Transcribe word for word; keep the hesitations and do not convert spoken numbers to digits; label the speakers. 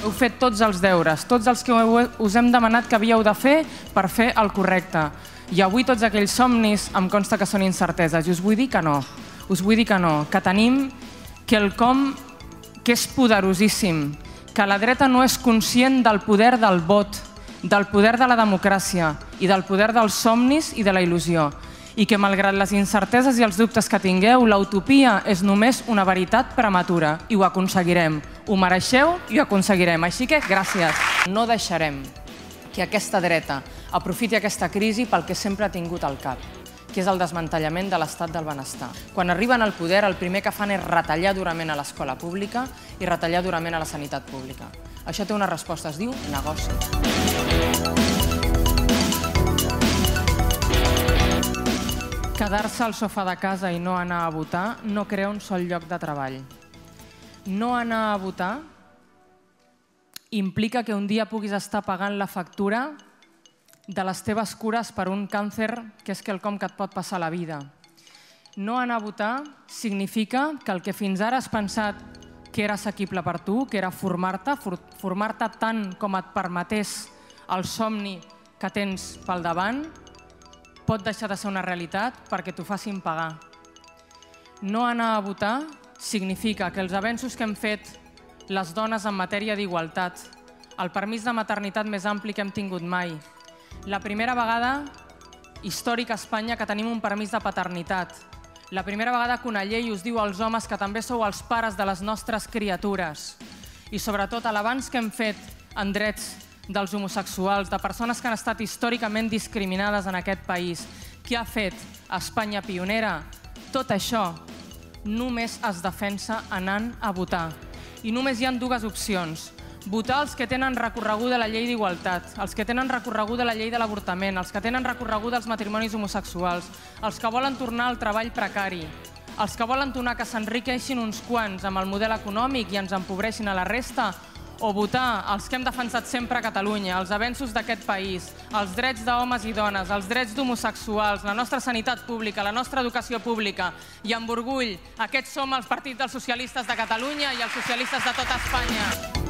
Speaker 1: heu fet tots els deures, tots els que us hem demanat que havíeu de fer per fer el correcte. I avui tots aquells somnis em consta que són incerteses. I us vull dir que no, us vull dir que no, que tenim quelcom que és poderosíssim, que la dreta no és conscient del poder del vot, del poder de la democràcia i del poder dels somnis i de la il·lusió. I que malgrat les incerteses i els dubtes que tingueu, l'utopia és només una veritat prematura i ho aconseguirem. Ho mereixeu i ho aconseguirem. Així que gràcies. No deixarem que aquesta dreta aprofiti aquesta crisi pel que sempre ha tingut al cap, que és el desmantellament de l'estat del benestar. Quan arriben al poder, el primer que fan és retallar durament a l'escola pública i retallar durament a la sanitat pública. Això té una resposta, es diu negoci. Quedar-se al sofà de casa i no anar a votar no crea un sol lloc de treball. No anar a votar implica que un dia puguis estar pagant la factura de les teves cures per un càncer que és quelcom que et pot passar a la vida. No anar a votar significa que el que fins ara has pensat que era assequible per tu, que era formar-te, formar-te tant com et permetés el somni que tens pel davant, pot deixar de ser una realitat perquè t'ho facin pagar. No anar a votar significa que els avenços que hem fet les dones en matèria d'igualtat, el permís de maternitat més ampli que hem tingut mai, la primera vegada històrica a Espanya que tenim un permís de paternitat, la primera vegada que una llei us diu als homes que també sou els pares de les nostres criatures i sobretot l'avanç que hem fet en drets dels homosexuals, de persones que han estat històricament discriminades en aquest país, que ha fet Espanya pionera, tot això només es defensa anant a votar. I només hi ha dues opcions. Votar els que tenen recorreguda la llei d'igualtat, els que tenen recorreguda la llei de l'avortament, els que tenen recorreguda els matrimonis homosexuals, els que volen tornar al treball precari, els que volen tornar que s'enriqueixin uns quants amb el model econòmic i ens empobreixin a la resta, o votar els que hem defensat sempre a Catalunya, els avenços d'aquest país, els drets d'homes i dones, els drets d'homosexuals, la nostra sanitat pública, la nostra educació pública. I amb orgull, aquests som els partits dels socialistes de Catalunya i els socialistes de tota Espanya.